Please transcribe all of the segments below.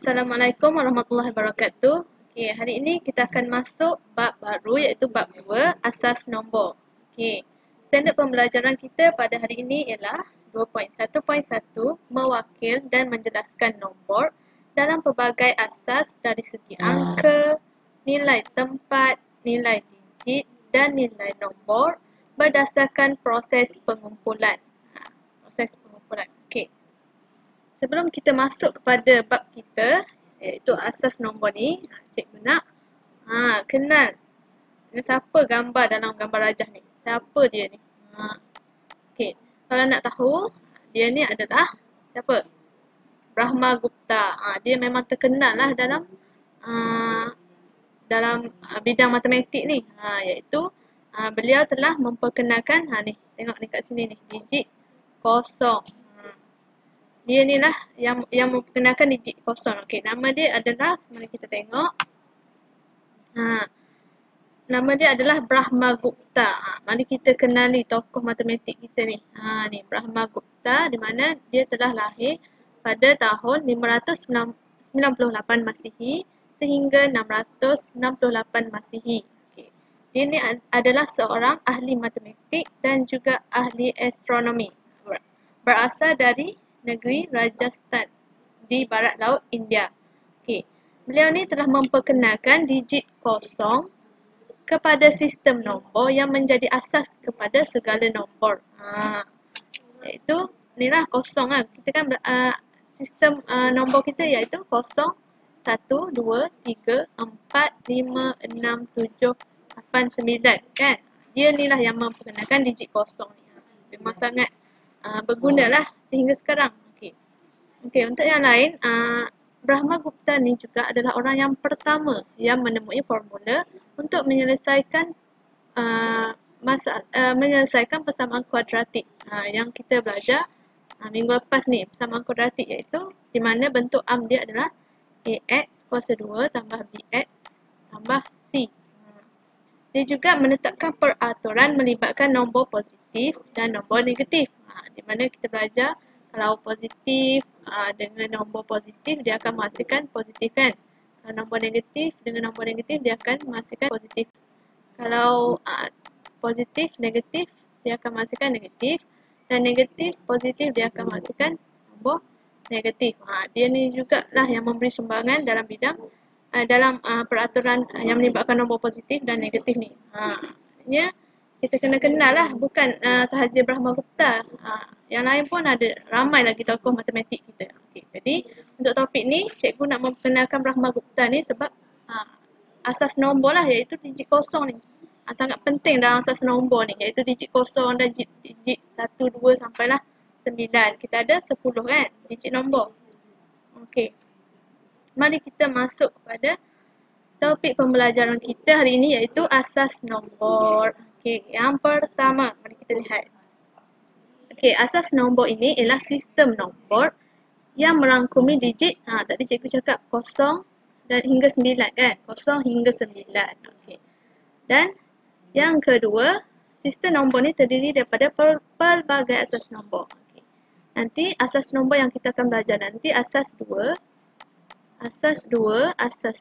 Assalamualaikum warahmatullahi wabarakatuh. Okey, hari ini kita akan masuk bab baru iaitu bab 2, asas nombor. Okey. Standard pembelajaran kita pada hari ini ialah 2.1.1 mewakil dan menjelaskan nombor dalam pelbagai asas dari segi angka, nilai tempat, nilai digit dan nilai nombor berdasarkan proses pengumpulan. Proses pengumpulan. Okey. Sebelum kita masuk kepada bab kita, iaitu asas nombor ni, cikgu nak kenal. Ini siapa gambar dalam gambar rajah ni? Siapa dia ni? Okey, kalau nak tahu, dia ni adalah siapa? Brahmagupta. Dia memang terkenal lah dalam bidang matematik ni. Iaitu beliau telah memperkenalkan, ni, tengok ni kat sini ni, digit kosong. Dia ni lah yang memperkenalkan digit kosong. Okey, nama dia adalah, mari kita tengok. Nama dia adalah Brahmagupta. Mari kita kenali tokoh matematik kita ni. Ni Brahmagupta, di mana dia telah lahir pada tahun 598 Masihi sehingga 668 Masihi. Okey. Dia ni adalah seorang ahli matematik dan juga ahli astronomi. Berasal dari negeri Rajasthan di barat laut India. Okey. Beliau ni telah memperkenalkan digit kosong kepada sistem nombor yang menjadi asas kepada segala nombor. Iaitu inilah kosong kan. Kita kan sistem nombor kita iaitu 0, 1, 2, 3, 4, 5, 6, 7, 8, 9 kan. Dia inilah yang memperkenalkan digit kosong ni. Memang sangat bergunalah sehingga sekarang. Okey, untuk yang lain, Brahmagupta ni juga adalah orang yang pertama yang menemui formula untuk menyelesaikan menyelesaikan persamaan kuadratik yang kita belajar minggu lepas ni, persamaan kuadratik iaitu di mana bentuk am dia adalah ax kuasa 2 tambah bx tambah c. Dia juga menetapkan peraturan melibatkan nombor positif dan nombor negatif. Di mana kita belajar kalau positif dengan nombor positif dia akan menghasilkan positif kan. Kalau nombor negatif dengan nombor negatif dia akan menghasilkan positif. Kalau positif negatif dia akan menghasilkan negatif dan negatif positif dia akan menghasilkan nombor negatif. Dia ni jugalah yang memberi sumbangan dalam bidang dalam peraturan yang melibatkan nombor positif dan negatif ni. Maksudnya kita kena kenal lah, bukan sahaja Brahmagupta. Yang lain pun ada, ramai lagi tokoh matematik kita. Okay, jadi untuk topik ni, cikgu nak memperkenalkan Brahmagupta ni sebab asas nombor lah iaitu digit kosong ni. Sangat penting dalam asas nombor ni iaitu digit kosong dan digit 1, 2 sampailah 9. Kita ada 10 kan, digit nombor. Okey. Mari kita masuk kepada topik pembelajaran kita hari ini iaitu asas nombor. Okey, yang pertama mari kita lihat. Okey, asas nombor ini ialah sistem nombor yang merangkumi digit, tadi cikgu cakap 0 dan hingga 9 kan? 0 hingga 9. Okey. Dan yang kedua, sistem nombor ni terdiri daripada pelbagai asas nombor. Okey. Nanti asas nombor yang kita akan belajar nanti asas 2, asas 3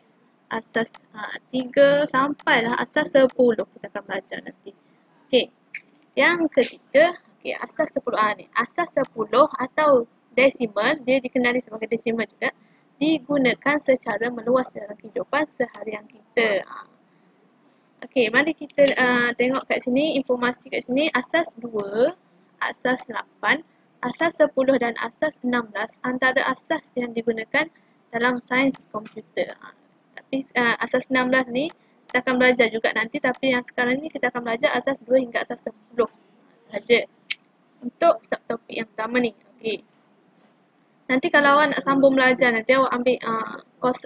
sampailah asas 10 kita akan belajar nanti. Okey. Yang ketiga, asas 10 ni. Asas 10 atau desimal, dia dikenali sebagai desimal juga, digunakan secara meluas dalam kehidupan seharian kita. Okey, mari kita tengok kat sini, informasi kat sini, asas 2, asas 8, asas 10 dan asas 16 antara asas yang digunakan dalam sains komputer. Tapi asas 16 ni kita akan belajar juga nanti, tapi yang sekarang ni kita akan belajar asas 2 hingga asas 10 sahaja untuk subtopik yang pertama ni. Okey. Nanti kalau awak nak sambung belajar, nanti awak ambil kos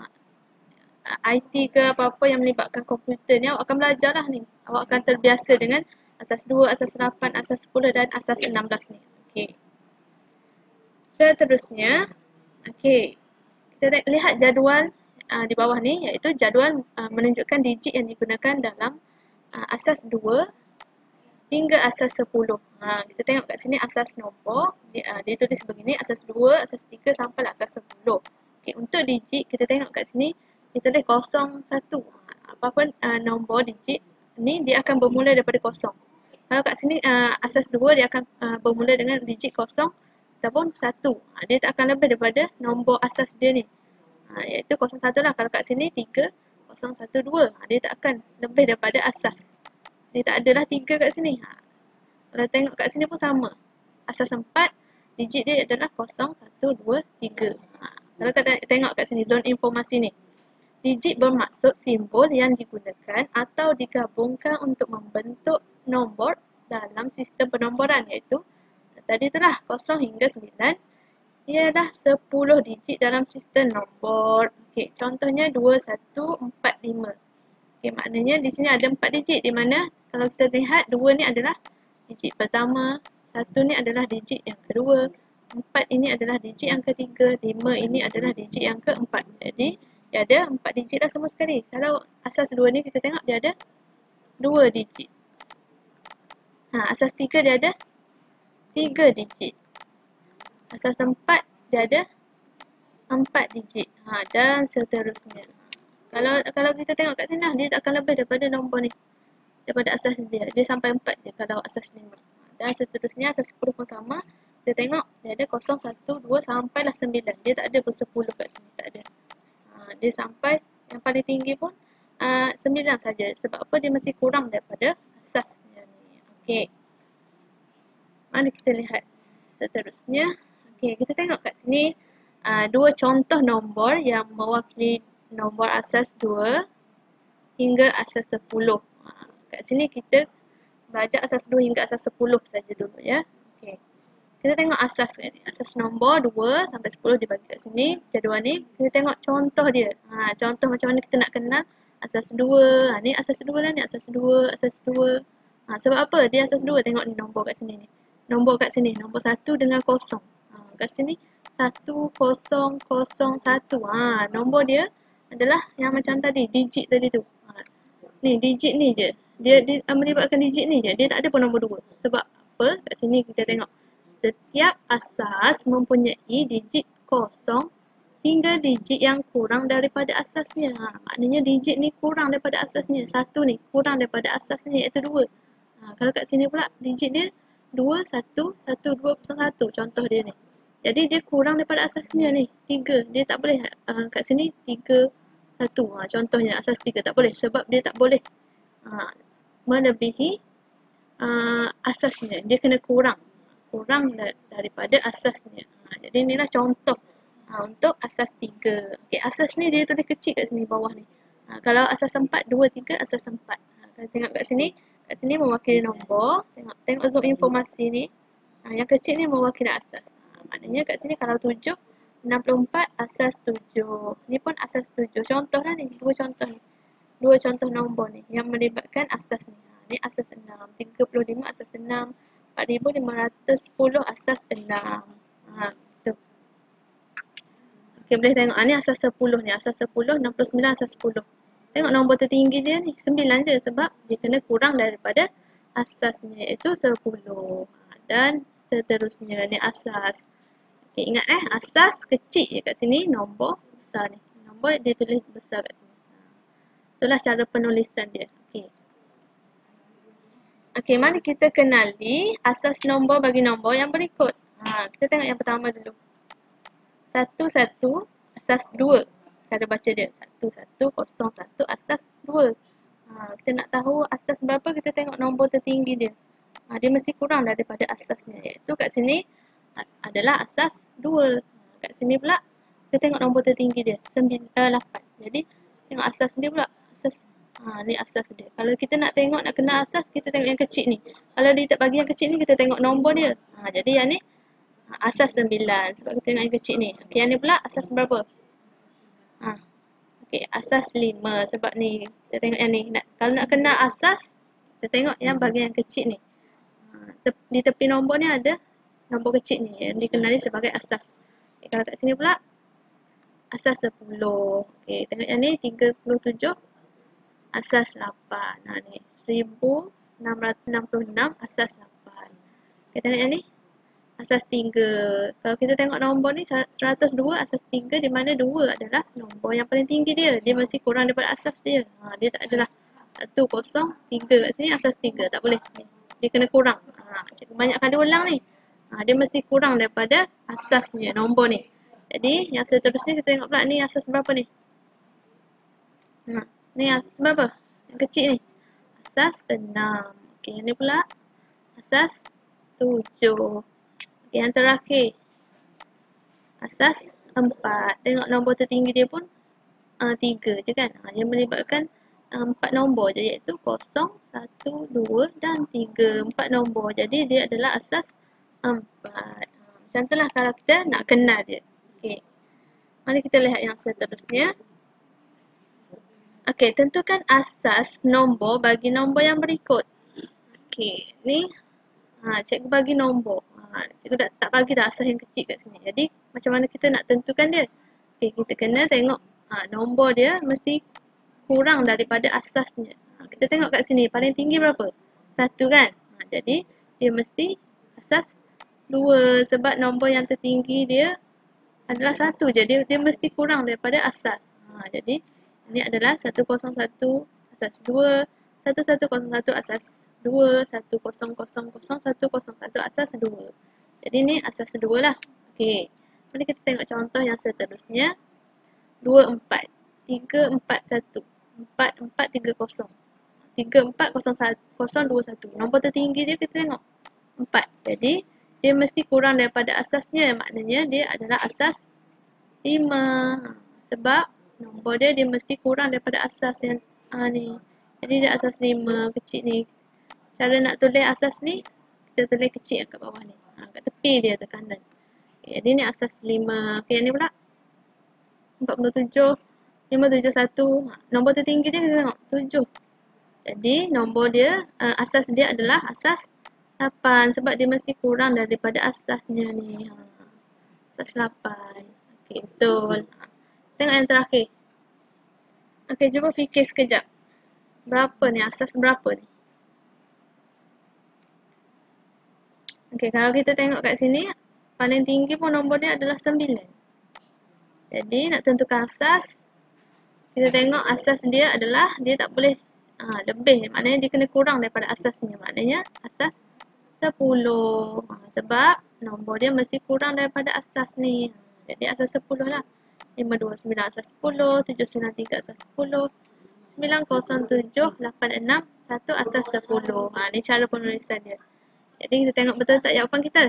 IT ke apa-apa yang melibatkan komputer ni, awak akan belajar lah ni. Awak akan terbiasa dengan asas 2, asas 8, asas 10 dan asas 16 ni. Okey. Seterusnya, okey. Kita lihat jadual di bawah ni iaitu jadual menunjukkan digit yang digunakan dalam asas 2 hingga asas 10. Kita tengok kat sini asas nombor, dia tulis begini, asas 2, asas 3 sampai asas 10. Okay, untuk digit kita tengok kat sini kita ada 01. Apa-apa nombor digit ni dia akan bermula daripada 0. Kalau kat sini asas 2 dia akan bermula dengan digit 0 ataupun 1. Dia tak akan lebih daripada nombor asas dia ni. Iaitu 01 lah. Kalau kat sini 3, 0, 1, 2. Dia tak akan lebih daripada asas. Dia tak adalah 3 kat sini. Kalau tengok kat sini pun sama. Asas 4, digit dia adalah 0, 1, 2, 3. Kalau kita tengok kat sini, zon informasi ni. Digit bermaksud simbol yang digunakan atau digabungkan untuk membentuk nombor dalam sistem penomboran, iaitu tadi itulah 0 hingga 9 ialah 10 digit dalam sistem nombor. Okey, contohnya 2, 1, 4, 5. Okey, maknanya di sini ada 4 digit di mana kalau kita lihat 2 ni adalah digit pertama, 1 ni adalah digit yang kedua, 4 ini adalah digit yang ketiga, 5 ini adalah digit yang keempat. Jadi, dia ada 4 digit dah semua sekali. Kalau asas 2 ni kita tengok dia ada 2 digit. Asas 3 dia ada 3 digit. Asas 4 dia ada 4 digit. Dan seterusnya. Kalau kita tengok kat sini lah, dia tak akan lebih daripada nombor ni. Daripada asas dia. Dia sampai 4 je kalau asas 5. Dan seterusnya asas 10 pun sama. Kita tengok dia ada 0, 1, 2 sampailah 9. Dia tak ada ber-10 kat sini. Tak ada. Dia sampai yang paling tinggi pun 9 saja. Sebab apa? Dia masih kurang daripada asasnya ni. Okey. Mari kita lihat seterusnya. Okey, kita tengok kat sini dua contoh nombor yang mewakili nombor asas 2 hingga asas 10. Kat sini kita belajar asas 2 hingga asas 10 saja dulu ya. Okey. Kita tengok asas ni. Asas nombor 2 sampai 10 dibagi kat sini. Jadual ni kita tengok contoh dia. Contoh macam mana kita nak kenal asas 2. Ni asas 2 lah ni. Asas 2, asas 2. Sebab apa? Dia asas 2. Tengok ni nombor kat sini ni. Nombor kat sini. Nombor 1 dengan 0. Kat sini 1, 0, 0, 1. Nombor dia adalah yang macam tadi. Digit tadi tu. Ni digit ni je. Dia melibatkan digit ni je. Dia tak ada pun nombor 2. Sebab apa? Kat sini kita tengok. Setiap asas mempunyai digit 0 hingga digit yang kurang daripada asasnya. Maknanya digit ni kurang daripada asasnya. 1 ni kurang daripada asasnya iaitu 2. Kalau kat sini pula digit dia 2, 1, 1, 2, 1. Contoh dia ni. Jadi dia kurang daripada asasnya ni. 3. Dia tak boleh kat sini 3, 1. Contohnya asas 3 tak boleh. Sebab dia tak boleh melebihi asasnya. Dia kena kurang daripada asasnya. Jadi inilah contoh untuk asas 3. Okey, asas ni dia tulis kecil kat sini bawah ni. Kalau asas 4, 2, 3, asas 4. Kalau tengok kat sini mewakili nombor. Tengok zoom informasi ni. Yang kecil ni mewakili asas. Maknanya kat sini kalau 7, 64, asas 7. Ni pun asas 7. Contoh lah ni, dua contoh ni. Dua contoh nombor ni yang melibatkan asas ni. Ni asas 6, 35 asas 6, 4510 asas 6. Okey, boleh tengok. Ni asas 10 ni. Asas 10, 69 asas 10. Tengok nombor tertinggi dia ni. 9 je sebab dia kena kurang daripada asasnya iaitu 10. Dan seterusnya ni asas. Okey, ingat asas kecil je kat sini. Nombor besar ni. Nombor dia tulis besar kat sini. Itulah cara penulisan dia. Okey. Okey, mari kita kenali asas nombor bagi nombor yang berikut. Kita tengok yang pertama dulu. 1, 1, asas 2. Cara baca dia. 1, 1, 0, 1, asas 2. Kita nak tahu asas berapa, kita tengok nombor tertinggi dia. Dia mesti kurang daripada asasnya. Iaitu kat sini adalah asas 2. Kat sini pula, kita tengok nombor tertinggi dia. 8. Jadi, tengok asas dia pula. Asas ni asas dia. Kalau kita nak tengok, nak kenal asas, kita tengok yang kecil ni. Kalau dia tak bagi yang kecil ni, kita tengok nombor dia. Jadi yang ni asas 9. Sebab kita tengok yang kecil ni. Okey, yang ni pula asas berapa? Okey, asas 5. Sebab ni, kita tengok yang ni. Kalau nak kenal asas, kita tengok yang bahagian yang kecil ni. Di tepi nombor ni ada nombor kecil ni yang dikenali sebagai asas. Okay, kalau kat sini pula asas 10. Okey, tengok yang ni 37 asas 8. Ni 1666 asas 8. Kita tengok yang ni asas 3. Kalau kita tengok nombor ni 102 asas 3, di mana 2 adalah nombor yang paling tinggi dia. Dia mesti kurang daripada asas dia. Dia tak adalah 103 kat sini asas 3. Tak boleh. Dia kena kurang. Cikgu banyak kali ulang ni. Dia mesti kurang daripada asasnya, nombor ni. Jadi yang seterusnya kita tengok pula ni asas berapa ni? Ni asas berapa? Yang kecil ni. Asas 6. Okey, yang ni pula asas 7. Okay, yang terakhir asas 4. Tengok nombor tertinggi dia pun 3 je kan. Dia melibatkan 4 nombor je, iaitu 0, 1, 2 dan 3. 4 nombor. Jadi dia adalah asas 4. Macam itulah kalau kita nak kenal dia. Okey. Mari kita lihat yang seterusnya. Okey, tentukan asas nombor bagi nombor yang berikut. Okey, ni cikgu bagi nombor. Cikgu tak bagi dah asas yang kecil kat sini. Jadi macam mana kita nak tentukan dia? Okey, kita kena tengok nombor dia mesti kurang daripada asasnya. Kita tengok kat sini paling tinggi berapa? 1 kan? Jadi dia mesti asas 2 sebab nombor yang tertinggi dia adalah 1 je. Dia mesti kurang daripada asas. Jadi ini adalah 101 asas 2, 1101 asas 2, 1000 101 asas 2. Jadi ni asas 2 lah. Okey. Mari kita tengok contoh yang seterusnya. 24, 341, 4430. 340021. Nombor tertinggi dia kita tengok 4. Jadi dia mesti kurang daripada asasnya. Maknanya dia adalah asas 5. Sebab nombor dia mesti kurang daripada asas yang ni. Jadi dia asas 5 kecil ni. Cara nak tulis asas ni, kita tulis kecil kat bawah ni. Kat tepi dia tekanan. Okay, jadi ni asas 5. Okay, yang ni pula 47, 571. Nombor tertinggi dia kita tengok 7. Jadi nombor dia, asas dia adalah asas 8 sebab dia mesti kurang daripada asasnya ni. Asas 8. Okey, betul. Tengok yang terakhir. Okey, cuba fikir sekejap. Berapa ni? Asas berapa ni? Okey, kalau kita tengok kat sini, paling tinggi pun nombor dia adalah 9. Jadi nak tentukan asas, kita tengok asas dia adalah dia tak boleh lebih. Maknanya dia kena kurang daripada asasnya. Maknanya asas 10. Sebab nombor dia mesti kurang daripada asas ni. Jadi asas 10 lah. 529 asas 10, 793 asas 10, 907, 86, 1 asas 10. Ni cara penulisan dia. Jadi kita tengok betul tak jawapan kita?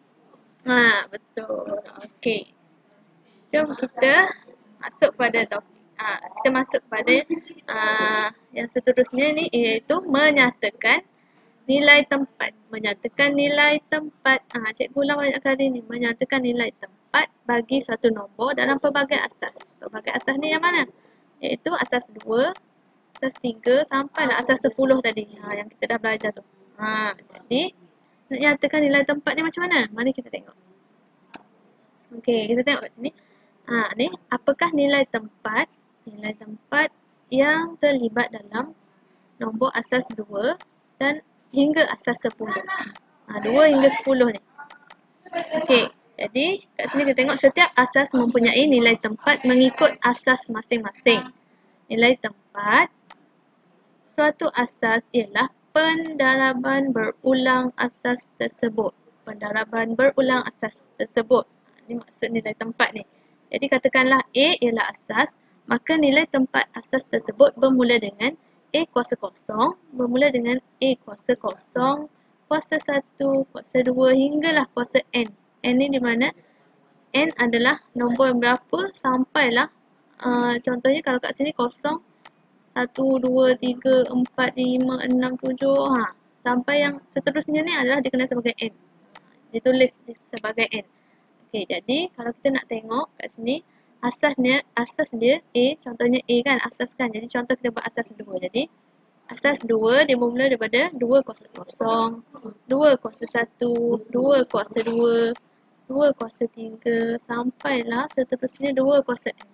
Betul. Okey. Jom kita masuk pada topik. Kita masuk pada yang seterusnya ni, iaitu menyatakan nilai tempat. Menyatakan nilai tempat. Cikgu ulang banyak kali ni. Menyatakan nilai tempat bagi satu nombor dalam pelbagai asas. Pelbagai asas ni yang mana? Iaitu asas 2, asas 3 sampailah asas 10 tadi. Yang kita dah belajar tu. Jadi nak nyatakan nilai tempat ni macam mana? Mari kita tengok. Okey, kita tengok kat sini. Ni apakah nilai tempat? Nilai tempat yang terlibat dalam nombor asas 2 dan hingga asas 10. 2 hingga 10 ni. Okey, jadi kat sini kita tengok setiap asas mempunyai nilai tempat mengikut asas masing-masing. Nilai tempat suatu asas ialah pendaraban berulang asas tersebut. Pendaraban berulang asas tersebut. Ini maksud nilai tempat ni. Jadi katakanlah A ialah asas, maka nilai tempat asas tersebut bermula dengan A kuasa kosong, bermula dengan A kuasa kosong, kuasa 1, kuasa 2 hinggalah kuasa N. N ni di mana N adalah nombor berapa sampailah contohnya kalau kat sini kosong, 1, 2, 3, 4, 5, 6, 7 sampai yang seterusnya ni adalah dikenal sebagai N. Ditulis sebagai N. Okey, jadi kalau kita nak tengok kat sini asas dia A, contohnya A kan, asas kan. Jadi contoh kita buat asas 2. Jadi asas 2 dia bermula daripada 2 kuasa kosong, 2 kuasa 1, 2 kuasa 2, 2 kuasa 3 sampailah seterusnya 2 kuasa N.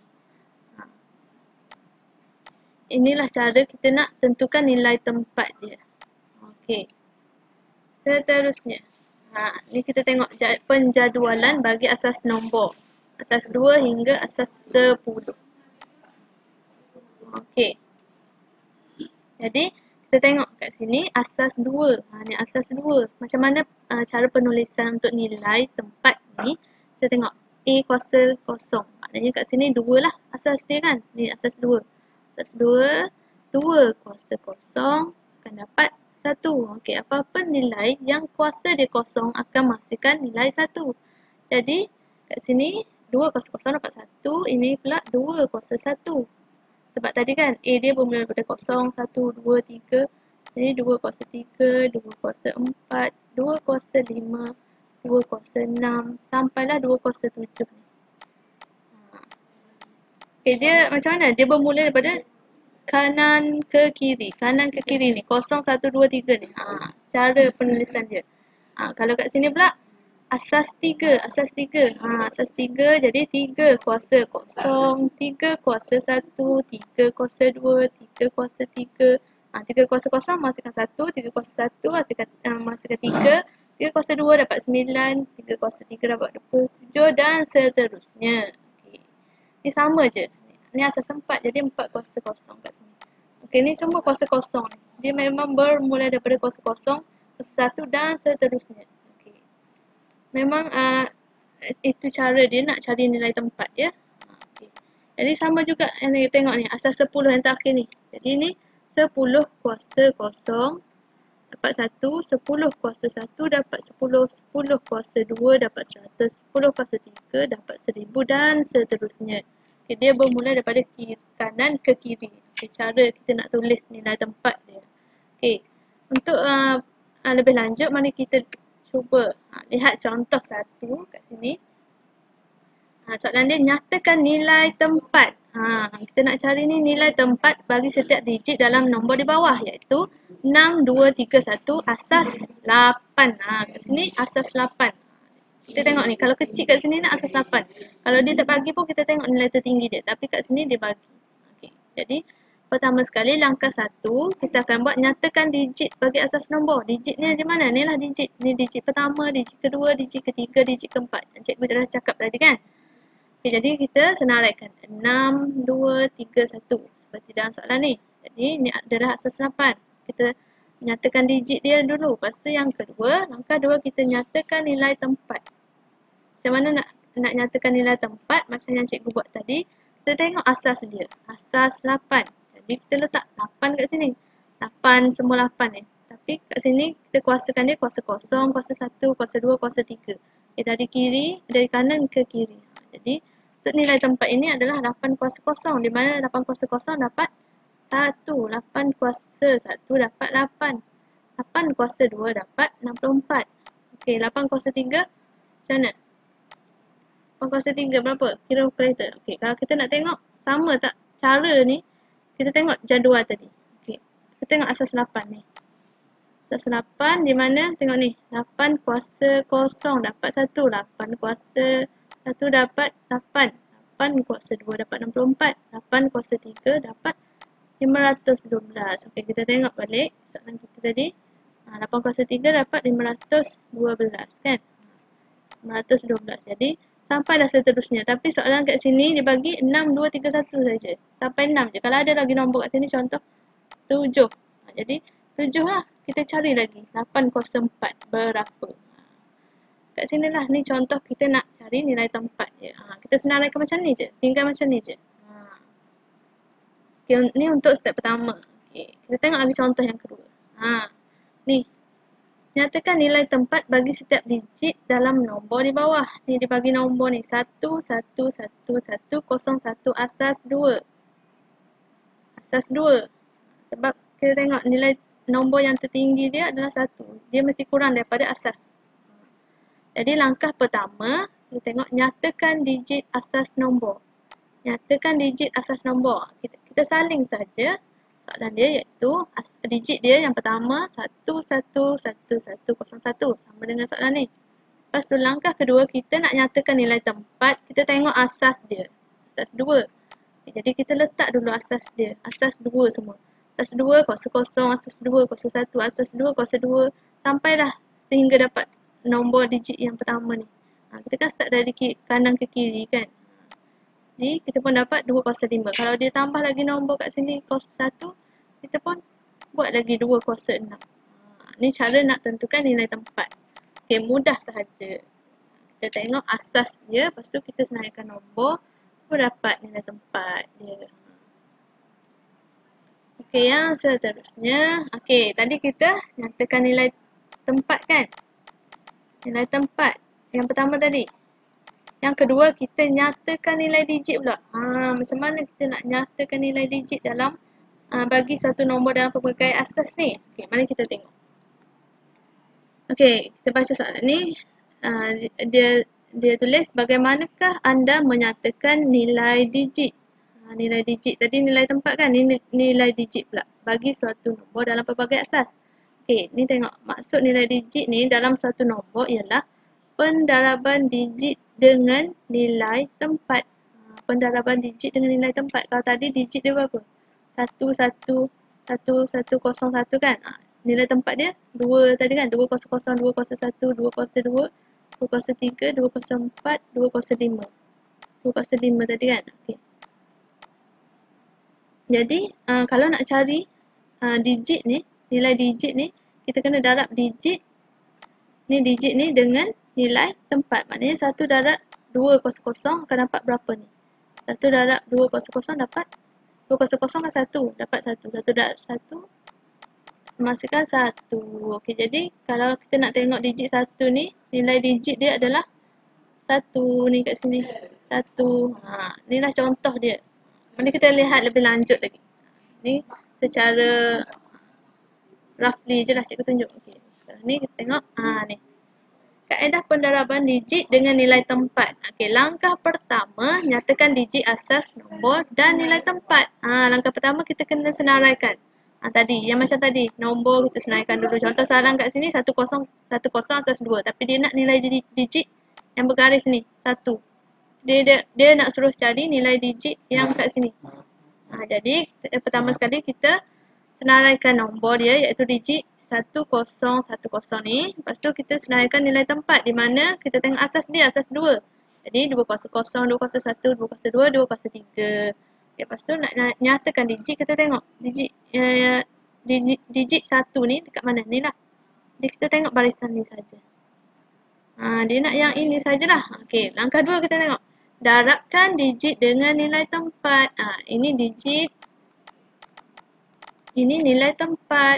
Inilah cara kita nak tentukan nilai tempat dia. Okey. Seterusnya. Ni kita tengok penjadualan bagi asas nombor. Asas 2 hingga asas 10. Okey. Jadi, kita tengok kat sini asas 2. Ni asas 2. Macam mana cara penulisan untuk nilai tempat ni? Kita tengok A kuasa kosong. Maknanya kat sini 2 lah asas dia kan. Ni asas 2. Asas 2. 2 kuasa kosong akan dapat 1. Okey, apa-apa nilai yang kuasa dia kosong akan menghasilkan nilai 1. Jadi, kat sini 2 kuasa kosong dapat 1. Ini pula 2 kuasa 1. Sebab tadi kan A dia bermula daripada kosong, 1, 2, 3. Jadi 2 kuasa 3, 2 kuasa 4, 2 kuasa 5, 2 kuasa 6, sampailah 2 kuasa 7 ni. Okay, dia macam mana? Dia bermula daripada kanan ke kiri. Kanan ke kiri ni. 0, 1, 2, 3 ni. Cara penulisan dia. Kalau kat sini pula asas 3. Asas 3. Asas 3 jadi 3 kuasa 0, 3 kuasa 1, 3 kuasa 2, 3 kuasa 3. 3 kuasa 0 masukkan 1, 3 kuasa 1 masukkan 3. 3 kuasa 2 dapat 9, 3 kuasa 3 dapat 27 dan seterusnya. Okay. Ni sama je. Ni asas 4 jadi 4 kuasa 0 kat sini. Okey, ni semua kuasa 0 ni. Dia memang bermula daripada kuasa 0, kuasa 1 dan seterusnya. Okey. Memang itu cara dia nak cari nilai tempat ya. Okay. Jadi sama juga yang kita tengok ni asas 10 yang terakhir ni. Jadi ni 10 kuasa 0 dapat 1, 10 kuasa 1 dapat 10, 10 kuasa 2 dapat 100, 10 kuasa 3 dapat 1000 dan seterusnya. Okay, dia bermula daripada kanan ke kiri. Okay, cara kita nak tulis nilai tempat dia. Okay. Untuk lebih lanjut, mari kita cuba lihat contoh satu kat sini. Soalan dia nyatakan nilai tempat. Kita nak cari ni nilai tempat bagi setiap digit dalam nombor di bawah iaitu 6, 2, 3, 1, asas 8. Kat sini asas 8. Kita tengok ni, kalau kecil kat sini nak asas 8. Kalau dia tak bagi pun kita tengok nilai tertinggi dia. Tapi kat sini dia bagi. Okay. Jadi, pertama sekali langkah 1, kita akan buat nyatakan digit bagi asas nombor. Digit ni di mana? Ni lah digit. Ni digit pertama, digit kedua, digit ketiga, digit keempat. Cikgu dah cakap tadi kan? Okay, jadi kita senaraikan 6, 2, 3, 1. Seperti dalam soalan ni. Jadi, ni adalah asas 8. Kita nyatakan digit dia dulu. Lepas tu yang kedua, langkah 2 kita nyatakan nilai tempat. Macam mana nak nyatakan nilai tempat macam yang cikgu buat tadi. Kita tengok asas dia. Asas 8. Jadi kita letak 8 kat sini. 8 semua 8 ni. Tapi kat sini kita kuasakan dia kuasa 0, kuasa 1, kuasa 2, kuasa 3. Dari kanan ke kiri. Jadi untuk nilai tempat ini adalah 8 kuasa 0. Di mana 8 kuasa 0 dapat 1, 8 kuasa 1 dapat 8. 8 kuasa 2 dapat 64. Okey, 8 kuasa 3 macam mana? 8 kuasa 3 berapa? Kira kalkulator. Okey, kalau kita nak tengok sama tak cara ni, kita tengok jadual tadi. Okey, kita tengok asas 8 ni. Asas 8 di mana? Tengok ni, 8 kuasa 0 dapat 1. 8 kuasa 1 dapat 8. 8 kuasa 2 dapat 64. 8 kuasa 3 dapat 512. Okey, kita tengok balik soalan kita tadi. 8 kuasa 3 dapat 512 kan? 512. Jadi, sampai dah seterusnya. Tapi soalan kat sini dia bagi 6, 2, 3, 1 saja. Sampai 6 je. Kalau ada lagi nombor kat sini contoh 7. Jadi, 7 lah. Kita cari lagi. 8 kuasa 4 berapa? Kat sini lah. Ni contoh kita nak cari nilai tempat je. Kita senaraikan macam ni je. Tinggal macam ni je. Okay, ni untuk step pertama. Okay. Kita tengok lagi contoh yang kedua. Ni. Nyatakan nilai tempat bagi setiap digit dalam nombor di bawah. Ni dia bagi nombor ni. 1, 1, 1, 1, 0, 1. Asas 2. Asas 2. Sebab kita tengok nilai nombor yang tertinggi dia adalah 1. Dia mesti kurang daripada asas. Jadi langkah pertama, kita tengok nyatakan digit asas nombor. Nyatakan digit asas nombor. Kita saling saja soalan dia iaitu digit dia yang pertama 111101 sama dengan soalan ni. Lepas tu langkah kedua kita nak nyatakan nilai tempat, kita tengok asas dia. Asas 2. Jadi kita letak dulu asas dia. Asas 2 semua. Asas 2 kuasa 0, asas 2 kuasa 1, asas 2 kuasa 2 sampailah sehingga dapat nombor digit yang pertama ni. Kita kan start dari kanan ke kiri kan. Jadi kita pun dapat 2 kuasa 5. Kalau dia tambah lagi nombor kat sini kuasa 1, kita pun buat lagi 2 kuasa 6. Ni cara nak tentukan nilai tempat. Okay, mudah sahaja. Kita tengok asas dia, lepas tu kita senaraikan nombor, baru dapat nilai tempat dia. Okay, yang seterusnya. Okay, tadi kita nyatakan nilai tempat kan? Nilai tempat. Yang pertama tadi. Yang kedua, kita nyatakan nilai digit pula. Macam mana kita nak nyatakan nilai digit dalam bagi suatu nombor dalam pelbagai asas ni? Okay, mari kita tengok. Okay, kita baca soalan ni. Dia tulis, bagaimanakah anda menyatakan nilai digit? Nilai digit tadi nilai tempat kan? Ni nilai digit pula bagi suatu nombor dalam pelbagai asas. Okay, ni tengok maksud nilai digit ni dalam suatu nombor ialah pendaraban digit dengan nilai tempat. Pendaraban digit dengan nilai tempat. Kalau tadi digit dia berapa? 1101 kan? Nilai tempat dia 2 tadi kan? 200, 201, 202, 203, 204, 205. 205 tadi kan? Okay. Jadi kalau nak cari digit ni, nilai digit ni, kita kena darab digit ni dengan nilai tempat. Maknanya 1 darab 200 akan dapat berapa ni? 1 darab 200 dapat 200 kan 1, dapat 1. 1 darab 1 masukkan 1. Okey, jadi kalau kita nak tengok digit 1 ni, nilai digit dia adalah 1 ni kat sini. 1. Inilah contoh dia. Mari kita lihat lebih lanjut lagi. Ni secara roughly je lah cikgu tunjuk. Okey. Sekarang ni kita tengok ni. Kaedah pendaraban digit dengan nilai tempat. Okey, langkah pertama nyatakan digit asas nombor dan nilai tempat. Langkah pertama kita kena senaraikan. Tadi yang macam tadi, nombor kita senaraikan dulu. Contoh soalan kat sini 1010 asas 2, tapi dia nak nilai digit yang bergaris ni 1. Dia nak suruh cari nilai digit yang kat sini. Jadi pertama sekali kita senaraikan nombor dia iaitu digit 1010 ni. Lepas tu kita senaraikan nilai tempat di mana kita tengok asas dia, asas 2. Jadi 200, 201, 202, 203. Lepas tu nak nyatakan digit, kita tengok digit 1 ni dekat mana? Ni lah. Jadi kita tengok barisan ni saja. Dia nak yang ini sajalah. Okey, langkah 2 kita tengok. Darabkan digit dengan nilai tempat. Ini digit. Ini nilai tempat.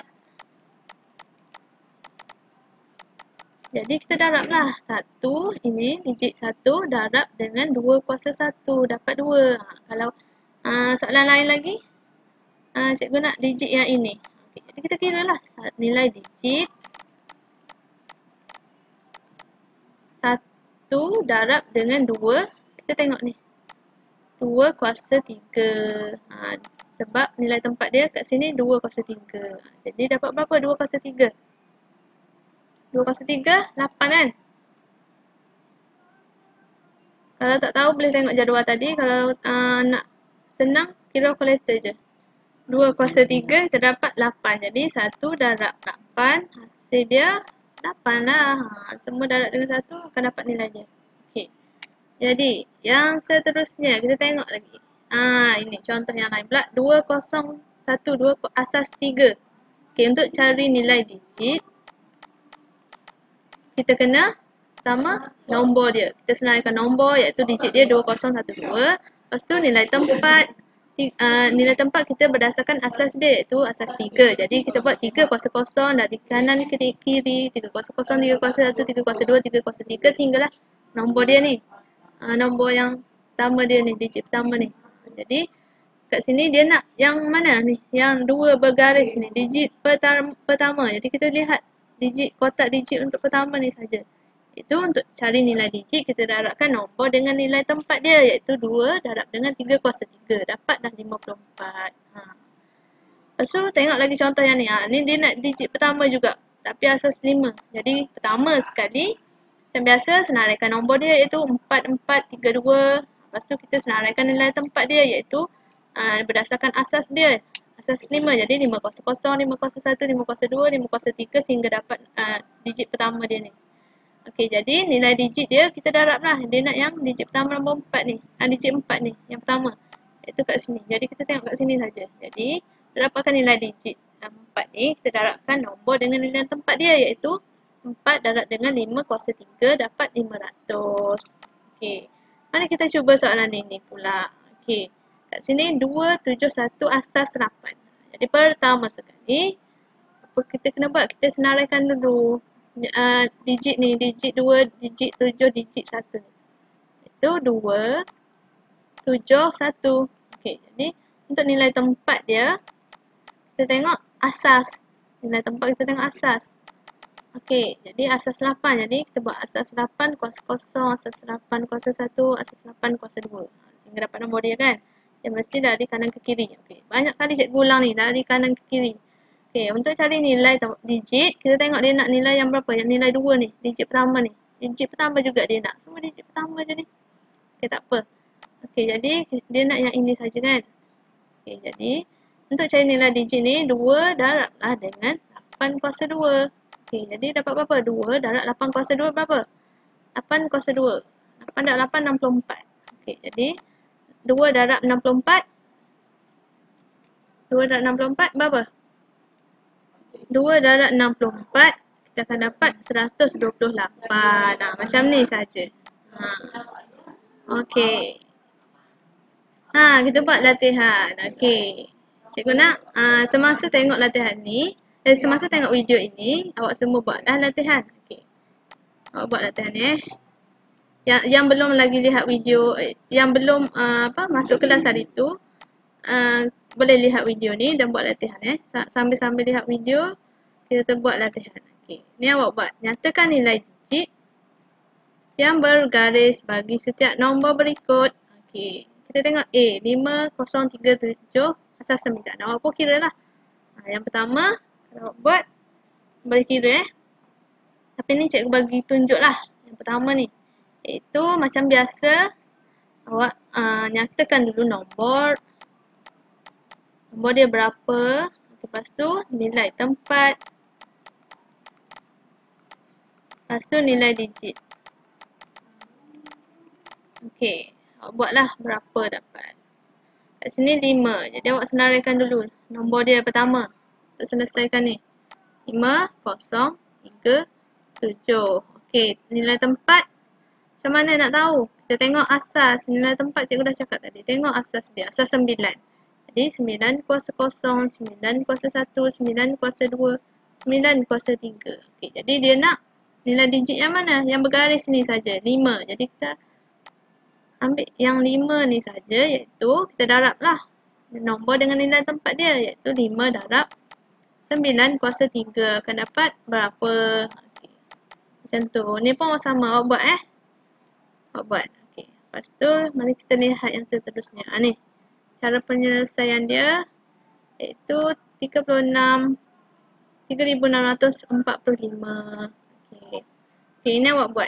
Jadi kita darablah. 1, ini digit 1 darab dengan 2 kuasa 1. Dapat 2. Kalau soalan lain lagi, cikgu nak digit yang ini. Okay, jadi kita kira lah nilai digit 1 darab dengan 2. Kita tengok ni. 2 kuasa 3. Sebab nilai tempat dia kat sini 2 kuasa 3. Jadi dapat berapa 2 kuasa 3? 2 kuasa 3, 8 kan? Kalau tak tahu boleh tengok jadual tadi. Kalau nak senang, kira kalkulator je. 2 kuasa 3, kita dapat 8. Jadi 1 darab 8, hasil dia 8 lah. Semua darab dengan 1 akan dapat nilai dia. Okey. Jadi, yang seterusnya, kita tengok lagi. Ini contoh yang lain pula. 201, 2 asas 3. Okey, untuk cari nilai digit, kita kena pertama nombor dia. Kita senaraikan nombor iaitu digit dia 2012. Lepas tu nilai tempat. Nilai tempat kita berdasarkan asas dia iaitu asas 3. Jadi kita buat 3 kuasa 0 dari kanan ke kiri. 3 kuasa 0, 3 kuasa 1, 3 kuasa 2, 3 kuasa 3 sehinggalah nombor dia ni. Nombor yang pertama dia ni, digit pertama ni. Jadi kat sini dia nak yang mana ni? Yang 2 bergaris ni, digit pertama. Jadi kita lihat digit, kotak digit untuk pertama ni saja. Itu untuk cari nilai digit, kita darabkan nombor dengan nilai tempat dia iaitu 2 darab dengan 3 kuasa 3. Dapat dah 54. Lepas tu tengok lagi contoh yang ni. Ni dia nak digit pertama juga. Tapi asas 5. Jadi pertama sekali, macam biasa senaraikan nombor dia iaitu 4432. Lepas tu kita senaraikan nilai tempat dia iaitu berdasarkan asas dia. Asas 5. Jadi 5 kuasa 0, 5 kuasa 1, 5 kuasa 2, 5 kuasa 3 sehingga dapat digit pertama dia ni. Okey, jadi nilai digit dia kita darab lah. Dia nak yang digit pertama nombor 4 ni. Digit 4 ni, yang pertama. Itu kat sini. Jadi kita tengok kat sini saja. Jadi, kita dapatkan nilai digit 4 ni, kita darabkan nombor dengan nilai tempat dia, iaitu 4 darab dengan 5 kuasa 3 dapat 500. Okey. Mari kita cuba soalan ini pula. Okey. Kat sini 271 asas 8. Jadi pertama sekali, apa kita kena buat? Kita senaraikan dulu digit ni, digit 2, digit 7, digit 1 ni. Itu 2, 7, 1. Okey, jadi untuk nilai tempat dia, kita tengok asas. Nilai tempat kita tengok asas. Okey, jadi asas 8. Jadi kita buat asas 8 kuasa 0, asas 8 kuasa 1, asas 8 kuasa 2. Sehingga dapat nombor dia kan. Dia mesti dari kanan ke kiri. Okey, banyak kali cikgu ulang ni, dari kanan ke kiri. Okey, untuk cari nilai digit, kita tengok dia nak nilai yang berapa? Yang nilai 2 ni, digit pertama ni. Digit pertama juga dia nak. Semua digit pertama je ni. Okey, tak apa. Okey, jadi dia nak yang ini saja kan. Okey, jadi untuk cari nilai digit ni, 2 darablah dengan 8 kuasa 2. Okey, jadi dapat berapa? 2 darab 8 kuasa 2 berapa? 8 kuasa 2. 8 darab 8, 64. Okey, jadi 2 darab 64. 2 darab 64 berapa? 2 darab 64, kita akan dapat 128. Macam ni saja. Okey. Kita buat latihan. Okey. Cikgu nak semasa tengok latihan ni, semasa tengok video ini, awak semua buatlah latihan. Okey. Awak buat latihan ni. Yang belum lagi lihat video, yang belum masuk kelas hari tu, boleh lihat video ni dan buat latihan Sambil-sambil lihat video, kita buat latihan. Okey. Ni awak buat. Nyatakan nilai digit yang bergaris bagi setiap nombor berikut. Okey. Kita tengok A, 5037 asas 9. Awak pun kira lah. Yang pertama, kalau awak buat, boleh kira Tapi ni cikgu bagi tunjuk lah. Yang pertama ni. Iaitu macam biasa, awak nyatakan dulu nombor. Nombor dia berapa. Lepas tu nilai tempat. Lepas tu nilai digit. Okey. Awak buatlah berapa dapat. Kat sini 5. Jadi awak senaraikan dulu nombor dia pertama. Untuk selesaikan ni. 5, 0, 3, 7. Okey. Nilai tempat. Macam mana nak tahu? Kita tengok asas. Nilai tempat cikgu dah cakap tadi. Tengok asas dia. Asas 9. Jadi 9 kuasa 0, 9 kuasa 1, 9 kuasa 2, 9 kuasa 3. Okey. Jadi dia nak nilai digit yang mana? Yang bergaris ni saja. 5. Jadi kita ambil yang 5 ni saja, iaitu kita darablah nombor dengan nilai tempat dia, iaitu 5 darab 9 kuasa 3 akan dapat berapa. Okay. Macam tu. Ni pun sama. Awak buat Awak buat. Okay. Lepas tu, mari kita lihat yang seterusnya. Ni. Cara penyelesaian dia, iaitu 3645. Okay. Okay, ini awak buat.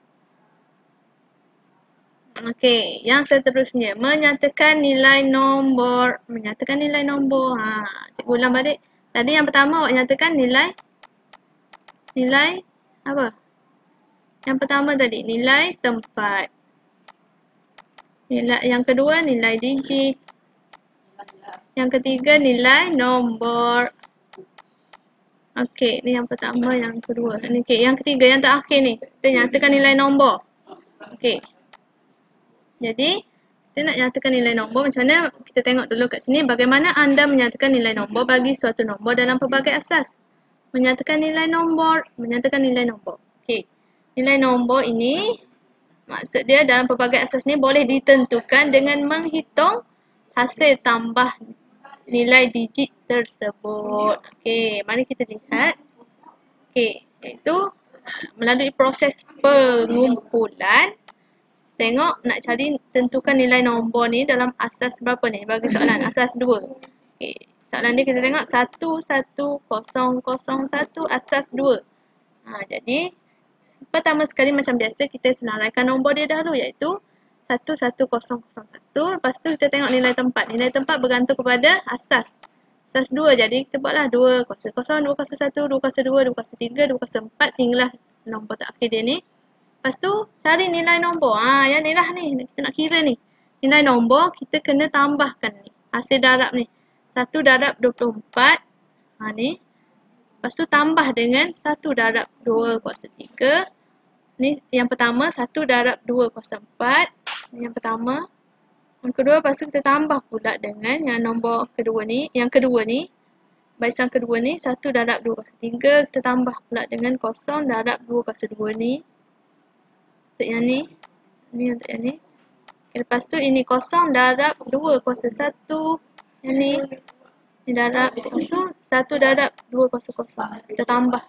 Okey, yang seterusnya menyatakan nilai nombor. Menyatakan nilai nombor. Cikgu ulang balik. Tadi yang pertama awak nyatakan nilai apa? Yang pertama tadi nilai tempat. Yang kedua nilai digit. Yang ketiga nilai nombor. Okey, ni yang pertama, yang kedua. Okey, yang ketiga, yang terakhir ni. Kita nyatakan nilai nombor. Okey. Jadi, kita nak nyatakan nilai nombor macam mana? Kita tengok dulu kat sini bagaimana anda menyatakan nilai nombor bagi suatu nombor dalam pelbagai asas. Menyatakan nilai nombor. Okey. Nilai nombor ini, maksud dia dalam pelbagai asas ni boleh ditentukan dengan menghitung hasil tambah nilai digit tersebut. Okey, mari kita lihat. Okey, iaitu melalui proses pengumpulan. Tengok nak cari tentukan nilai nombor ni dalam asas berapa ni? Bagi soalan asas 2. Okey, soalan dia kita tengok 11001 asas 2. Jadi pertama sekali macam biasa kita senaraikan nombor dia dahulu, iaitu 11001. Lepas tu kita tengok nilai tempat. Nilai tempat bergantung kepada asas. asas 2. Jadi kita buatlah 2 kuasa 0, 2 kuasa 1, 2 kuasa 2, 2 kuasa 3, 2 kuasa 4 sehinggalah nombor terakhir dia ni. Lepas tu cari nilai nombor. Yang ni lah ni. Kita nak kira ni. Nilai nombor kita kena tambahkan ni. Hasil darab ni. 1 darab 24. Ni. Lepas tu tambah dengan 1 darab 2 kuasa 3. Ni yang pertama. 1 darab 2 kuasa 4. Ni yang pertama. Yang kedua, lepas tu kita tambah pula dengan yang nombor kedua ni. Yang kedua ni. Barisan kedua ni. 1 darab 2 kuasa 3. Kita tambah pula dengan 0 darab 2 kuasa 2 ni. Untuk yang ni. Ni untuk yang ni. Lepas tu ini 0 darab 2 kuasa 1. Yang ni. Ni darab. Lepas tu 1 darab 2 kuasa 0. Kita tambah.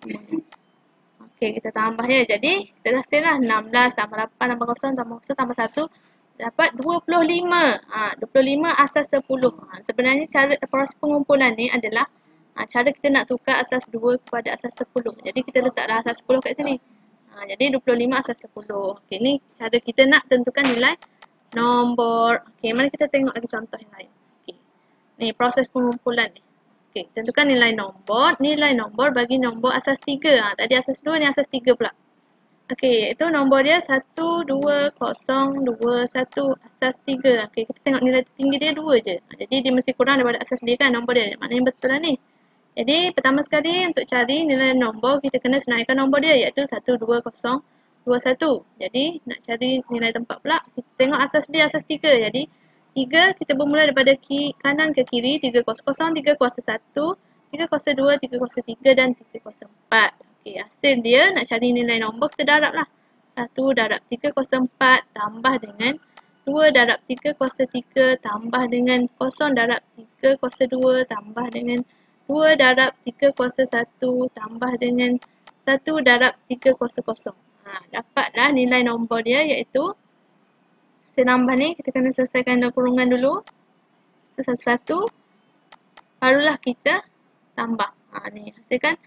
Okey, kita tambah ya. Jadi, kita hasil lah 16 tambah 8 tambah 0 tambah 0 tambah 1. Dapat 25. 25 asas 10. Sebenarnya cara proses pengumpulan ni adalah cara kita nak tukar asas 2 kepada asas 10. Jadi, kita letaklah asas 10 kat sini. Jadi 25 asas 10. Okey, ni cara kita nak tentukan nilai nombor. Okey, mari kita tengok lagi contoh yang lain. Okey. Ni proses pengumpulan ni. Okey, tentukan nilai nombor. Nilai nombor bagi nombor asas 3. Tadi asas 2 ni asas 3 pula. Okey, itu nombor dia 1 2 0 2 1 asas 3. Okey, kita tengok nilai tinggi dia 2 je. Jadi dia mesti kurang daripada asas dia kan nombor dia. Maknanya betul lah ni. Jadi, pertama sekali untuk cari nilai nombor, kita kena senaraikan nombor dia iaitu 1, 2, 0, 2, 1. Jadi, nak cari nilai tempat pula, kita tengok asas dia, asas 3. Jadi, 3 kita bermula daripada kanan ke kiri, 3 kuasa 0, 3 kuasa 1, 3 kuasa 2, 3 kuasa 3 dan 3 kuasa 4. Okey, hasil dia nak cari nilai nombor, kita darab lah. 1 darab 3 kuasa 4 tambah dengan 2 darab 3 kuasa 3 tambah dengan 0 darab 3 kuasa 2 tambah dengan 2 darab 3 kuasa 1 tambah dengan 1 darab 3 kuasa 0. Dapatlah nilai nombor dia iaitu saya tambah ni, kita kena selesaikan kurungan dulu. Satu-satu. Barulah kita tambah. Ni hasilkan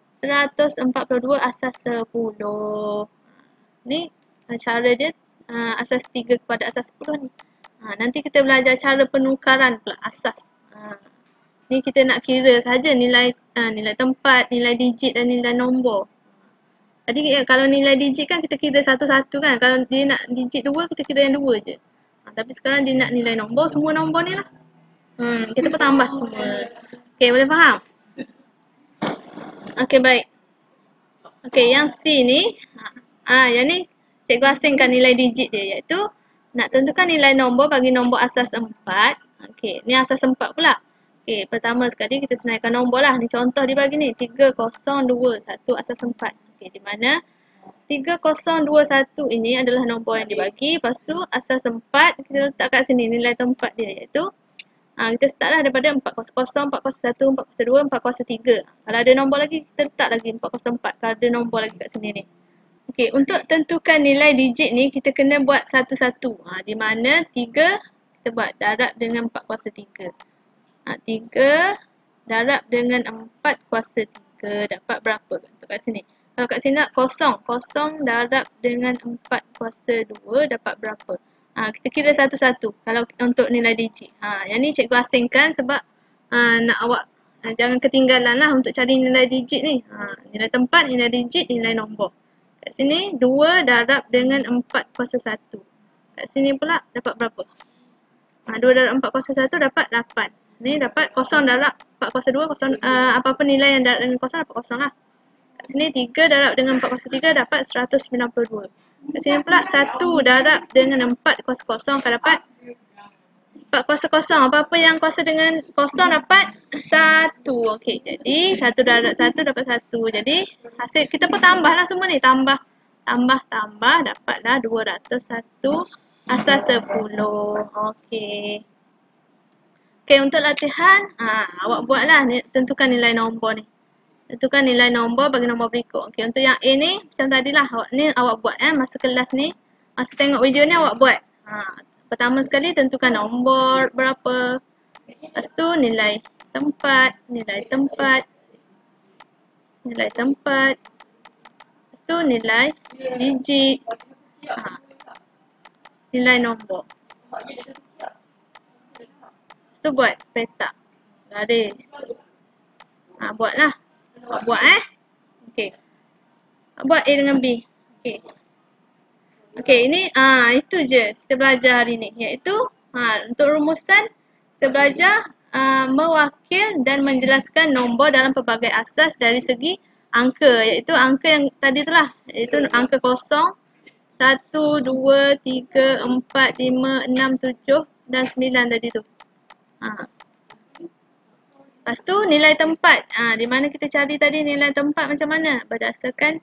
142 asas 10. Ni cara dia asas 3 kepada asas 10 ni. Nanti kita belajar cara penukaran pula asas. Ni kita nak kira saja nilai nilai tempat, nilai digit dan nilai nombor. Tadi kalau nilai digit kan kita kira satu-satu kan. Kalau dia nak digit 2, kita kira yang 2 je. Tapi sekarang dia nak nilai nombor, semua nombor ni lah. Kita pun tambah semua. Okey, boleh faham? Okey, baik. Okey, yang C ni. Yang ni cikgu asingkan nilai digit dia iaitu nak tentukan nilai nombor bagi nombor asas 4. Okey, ni asas 4 pula. Okey, pertama sekali kita senaraikan nombor lah. Ni contoh dia bagi ni. 3, 0, 2, 1 asas 4. Okey, di mana 3, 0, 2, 1 ini adalah nombor yang dibagi. Lepas tu asas 4 kita letak kat sini nilai tempat dia iaitu kita startlah daripada 4 kuasa 0, 4 kuasa 1, 4 kuasa 2, 4 kuasa 3. Kalau ada nombor lagi kita letak lagi 4 kuasa 4 kalau ada nombor lagi kat sini ni. Okey, untuk tentukan nilai digit ni kita kena buat satu-satu. Di mana 3 kita buat darab dengan 4 kuasa 3. 3 darab dengan 4 kuasa 3 dapat berapa? Untuk kat sini. Kalau kat sini nak 0. 0 darab dengan 4 kuasa 2 dapat berapa? Kita kira satu-satu kalau untuk nilai digit. Yang ni cikgu asingkan sebab nak awak jangan ketinggalan lah untuk cari nilai digit ni. Nilai tempat, nilai digit, nilai nombor. Kat sini 2 darab dengan 4 kuasa 1. Kat sini pula dapat berapa? 2 darab 4 kuasa 1 dapat 8. Ni dapat 0 darab 4 kuasa 2, 0, apa-apa nilai yang darab dengan 0 dapat 0 lah. Kat sini 3 darab dengan 4 kuasa 3 dapat 192. Kat sini pula 1 darab dengan 4 kuasa 0 akan dapat 4 kuasa 0. Apa-apa yang kuasa dengan 0 dapat 1. Okey, jadi 1 darab 1 dapat 1. Jadi hasil kita pun tambahlah semua ni. Tambah, dapatlah 201 asas 10. Okey. Okey, untuk latihan, awak buatlah tentukan nilai nombor ni. Tentukan nilai nombor bagi nombor berikut. Okey, untuk yang A ni macam tadilah awak buat masa kelas ni. Masa tengok video ni awak buat. Pertama sekali tentukan nombor berapa. Lepas tu nilai tempat, nilai tempat. Lepas tu nilai digit. Nilai nombor. Lepas tu buat peta. Garis. Buatlah. Buat okey. Buat A dengan B. Okey. Okey, ini itu je kita belajar hari ni, iaitu untuk rumusan kita belajar mewakil dan menjelaskan nombor dalam pelbagai asas dari segi angka, iaitu angka yang tadi tu lah, iaitu angka kosong, 1, 2, 3, 4, 5, 6, 7 dan 9 tadi tu. Lepas tu nilai tempat, di mana kita cari tadi nilai tempat macam mana? Berdasarkan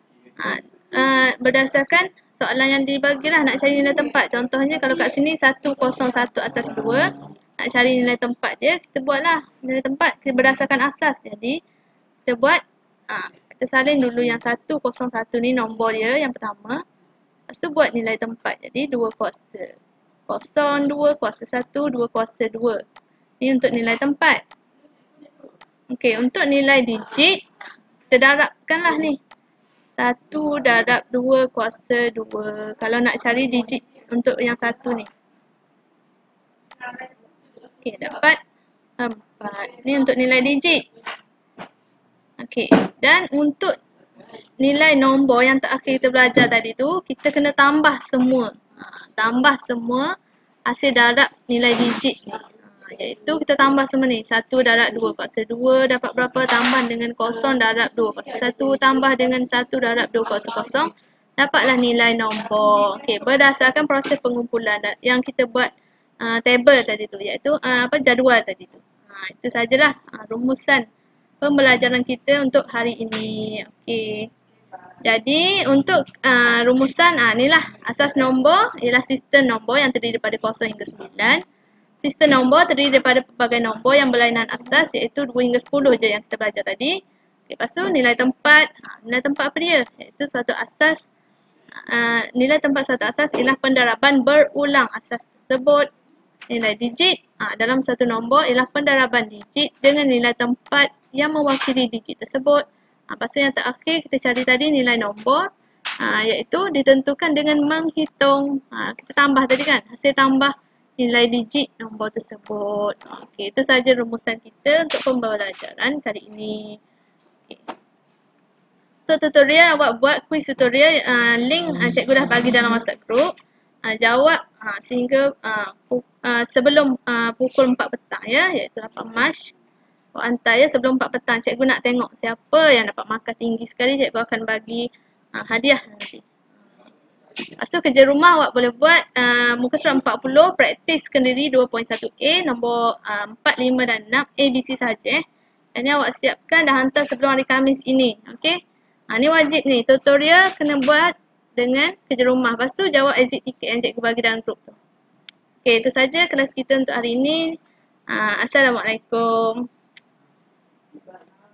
soalan yang dibagilah nak cari nilai tempat. Contohnya kalau kat sini 101 asas 2, nak cari nilai tempat dia, kita buatlah nilai tempat berdasarkan asas. Jadi kita buat, kita salin dulu yang 101 ni nombor dia yang pertama. Lepas tu buat nilai tempat. Jadi 2 kuasa 0, 2 kuasa 1, 2 kuasa 2. Ni untuk nilai tempat. Okey, untuk nilai digit, kita darabkanlah ni. 1 darab 2 kuasa 2. Kalau nak cari digit untuk yang 1 ni. Okey, dapat 4. Ni untuk nilai digit. Okey, dan untuk nilai nombor yang terakhir kita belajar tadi tu, kita kena tambah semua. Tambah semua hasil darab nilai digit ni. Iaitu kita tambah semua ni. 1 darab 2 kuasa 2 dapat berapa? Tambah dengan 0 darab 2 kuasa 1 tambah dengan 1 darab 2 kuasa 0. Dapatlah nilai nombor. Okey, berdasarkan proses pengumpulan yang kita buat table tadi tu. Iaitu jadual tadi tu. Itu sajalah rumusan pembelajaran kita untuk hari ini. Okey. Jadi untuk rumusan inilah asas nombor ialah sistem nombor yang terdiri daripada 0 hingga 9. Sistem nombor terdiri daripada pelbagai nombor yang berlainan asas iaitu 2 hingga 10 je yang kita belajar tadi. Okay, lepas tu nilai tempat. Nilai tempat apa dia? Iaitu suatu asas. Nilai tempat suatu asas ialah pendaraban berulang asas tersebut. Nilai digit dalam satu nombor ialah pendaraban digit dengan nilai tempat yang mewakili digit tersebut. Lepas tu yang terakhir kita cari tadi nilai nombor. Iaitu ditentukan dengan menghitung. Kita tambah tadi kan, hasil tambah nilai digit nombor tersebut. Okey, itu saja rumusan kita untuk pembelajaran kali ini. Okay. Untuk tutorial awak buat kuis tutorial, link cikgu dah bagi dalam WhatsApp group. Jawab sehingga sebelum pukul 4 petang ya, iaitu 8 Mac. Awak hantar ya sebelum 4 petang. Cikgu nak tengok siapa yang dapat markah tinggi sekali, cikgu akan bagi hadiah nanti. Lepas tu kerja rumah awak boleh buat muka surat 40, praktis kendiri 2.1A, nombor 4, 5 dan 6, ABC sahaja. Ini awak siapkan dan hantar sebelum hari Khamis ini. Okey. Ni wajib ni, tutorial kena buat dengan kerja rumah. Lepas tu jawab exit ticket yang cikgu bagi dalam grup tu. Okey, itu saja kelas kita untuk hari ini. Assalamualaikum.